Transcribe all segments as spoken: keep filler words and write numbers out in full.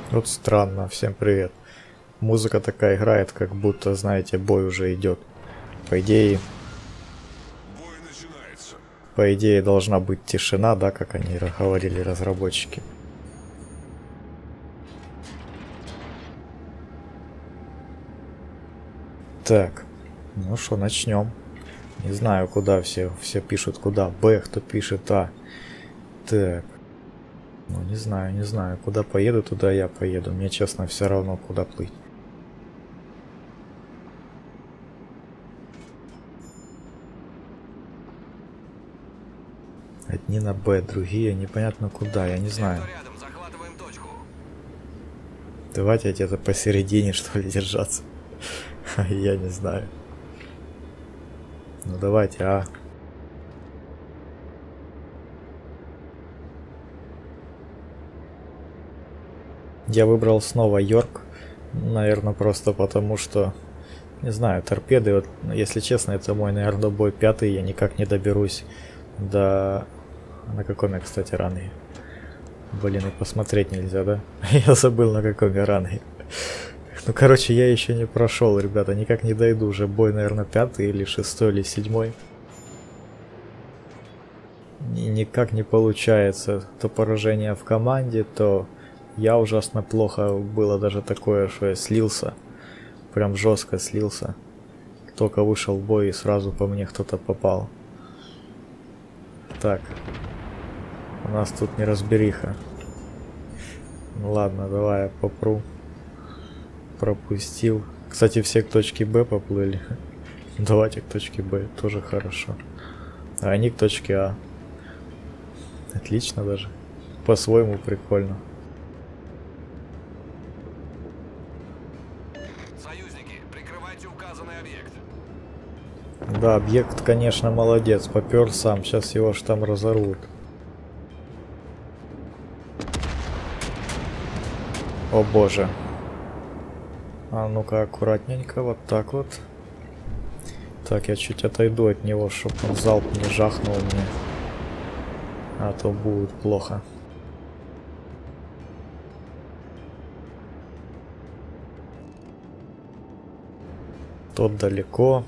Вот странно. Всем привет. Музыка такая играет, как будто, знаете, бой уже идет. По идее... Бой начинается. По идее должна быть тишина, да, как они говорили разработчики. Так, ну что, начнем. Не знаю, куда все, все пишут, куда. Б, кто пишет А. Так. Ну, не знаю, не знаю. Куда поеду, туда я поеду. Мне, честно, все равно, куда плыть. Одни на Б, другие непонятно куда, я не знаю. Давайте где-то посередине, что ли, держаться. Я не знаю. Ну давайте, а. Я выбрал снова Йорк. Наверное, просто потому что... Не знаю, торпеды, вот, если честно, это мой, наверное, бой пятый. Я никак не доберусь до... На каком я, кстати, ранге? Блин, и посмотреть нельзя, да? Я забыл, на каком я ранге. Ну, короче, я еще не прошел, ребята. Никак не дойду. Уже бой, наверное, пятый или шестой, или седьмой. И никак не получается. То поражение в команде, то я ужасно плохо. Было даже такое, что я слился. Прям жестко слился. Только вышел в бой и сразу по мне кто-то попал. Так. У нас тут неразбериха. Ну ладно, давай я попру. Пропустил. Кстати, все к точке Б поплыли. Давайте к точке Б, тоже хорошо. А они к точке А. Отлично даже. По-своему прикольно. Союзники, прикрывайте указанный объект. Да, объект, конечно, молодец. Попер сам. Сейчас его ж там разорвут. О боже. А ну-ка, аккуратненько, вот так вот. Так, я чуть отойду от него, чтобы он залп не жахнул мне. А то будет плохо. Тот далеко.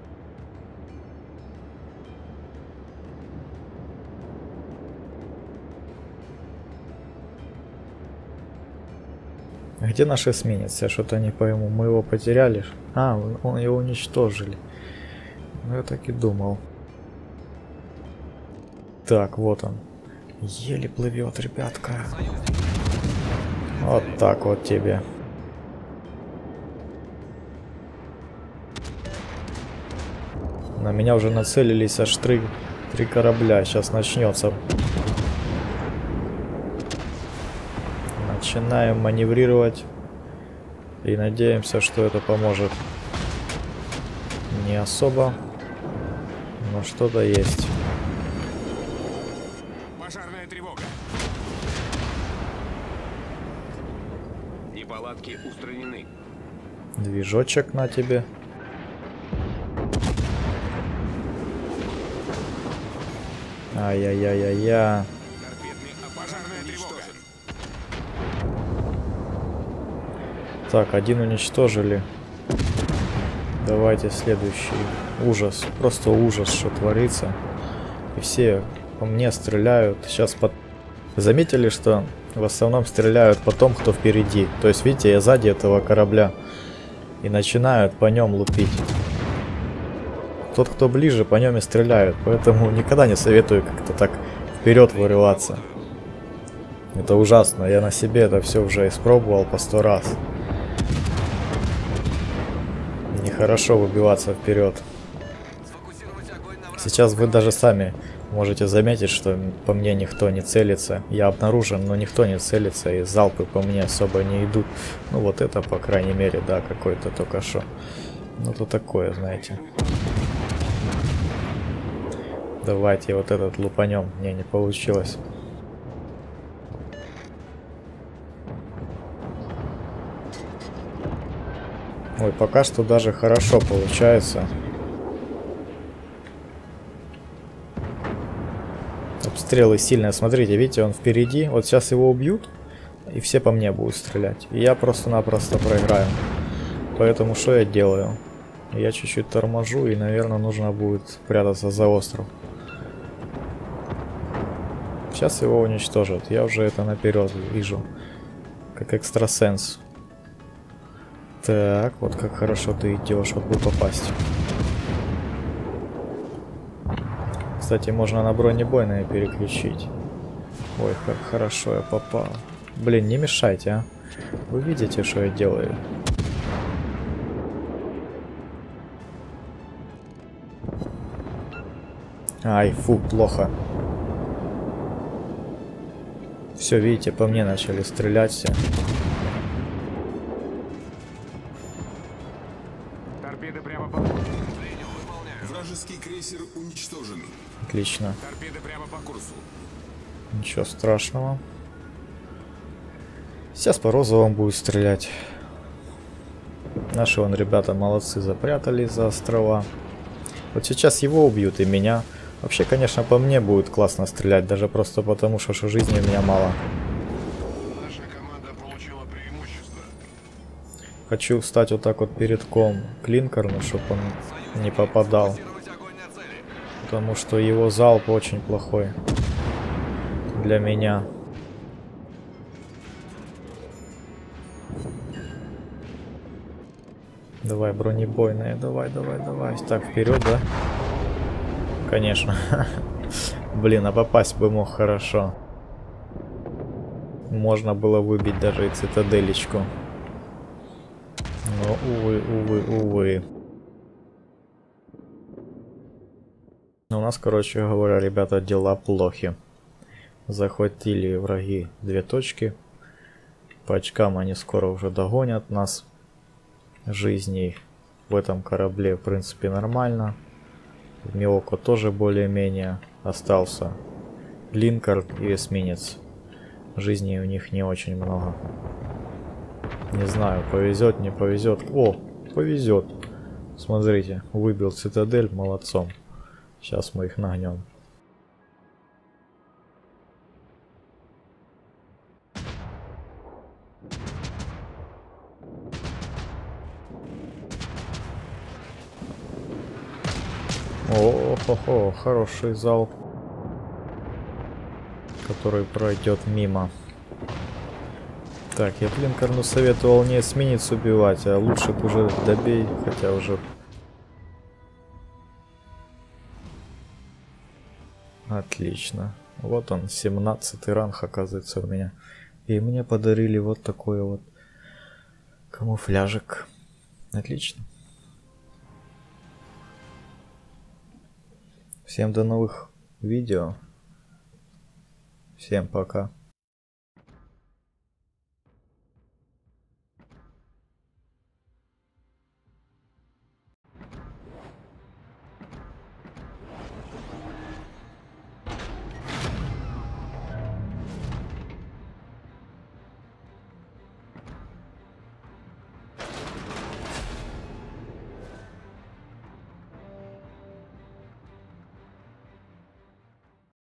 Где наш эсминец? Я что-то не пойму. Мы его потеряли? А, он его уничтожили. Ну, я так и думал. Так, вот он. Еле плывет, ребятка. Вот так вот тебе. На меня уже нацелились аж три, три корабля. Сейчас начнется. Начинаем маневрировать и надеемся, что это поможет. Не особо, но что-то есть. Пожарная тревога. Неполадки устранены. Движочек на тебе. Ай-яй-яй-яй-яй. Пожарная тревога. Так, один уничтожили. Давайте следующий. Ужас. Просто ужас, что творится. И все по мне стреляют. Сейчас под... Заметили, что в основном стреляют по том, кто впереди. То есть, видите, я сзади этого корабля. И начинают по нем лупить. Тот, кто ближе, по нем и стреляют. Поэтому никогда не советую как-то так вперед вырываться. Это ужасно. Я на себе это все уже испробовал по сто раз. Нехорошо выбиваться вперед. Сейчас вы даже сами можете заметить, что по мне никто не целится. Я обнаружен, но никто не целится, и залпы по мне особо не идут. Ну вот это, по крайней мере, да, какой-то только что. Ну то такое, знаете. Давайте вот этот лупанем. Не, не получилось. Ой, пока что даже хорошо получается. Обстрелы сильные. Смотрите, видите, он впереди. Вот сейчас его убьют. и все по мне будут стрелять. И я просто-напросто проиграю. Поэтому что я делаю? Я чуть-чуть торможу, и, наверное, нужно будет прятаться за остров. Сейчас его уничтожат. Я уже это наперед вижу. Как экстрасенс. Так, вот как хорошо ты идешь, вот бы попасть. Кстати, можно на бронебойное переключить. Ой, как хорошо я попал. Блин, не мешайте, а. Вы видите, что я делаю? Ай, фу, плохо. Все, видите, по мне начали стрелять все. Торпеды прямо по... Принял, выполняю. Вражеский крейсер уничтожен. Отлично. Торпеды прямо по курсу. Ничего страшного. Сейчас по розовым будет стрелять. Наши вон ребята молодцы, запрятались за острова. Вот сейчас его убьют и меня. Вообще, конечно, по мне будет классно стрелять, даже просто потому, что, что жизни у меня мало. Наша команда получила преимущество. Хочу встать вот так вот перед ком к Линкольну, чтобы он не попадал. Потому что его залп очень плохой для меня. Давай, бронебойные, давай, давай, давай. Так, вперед, да? Конечно. Блин, а попасть бы мог хорошо. Можно было выбить даже и цитаделечку. Но, увы, увы, увы. У нас, короче говоря, ребята, дела плохи. Захватили враги две точки. По очкам они скоро уже догонят нас. Жизней в этом корабле, в принципе, нормально. В Миоко тоже более-менее остался Линкольн и эсминец. Жизней у них не очень много. Не знаю, повезет, не повезет. О, повезет. Смотрите, выбил цитадель, молодцом. Сейчас мы их нагнем. О-хо-хо, хороший залп, который пройдет мимо. Так, я Линкольну советовал не эсминец убивать, а лучше бы уже добей, хотя уже... Отлично. Вот он, семнадцатый ранг, оказывается, у меня. И мне подарили вот такой вот камуфляжик. Отлично. Всем до новых видео. Всем пока.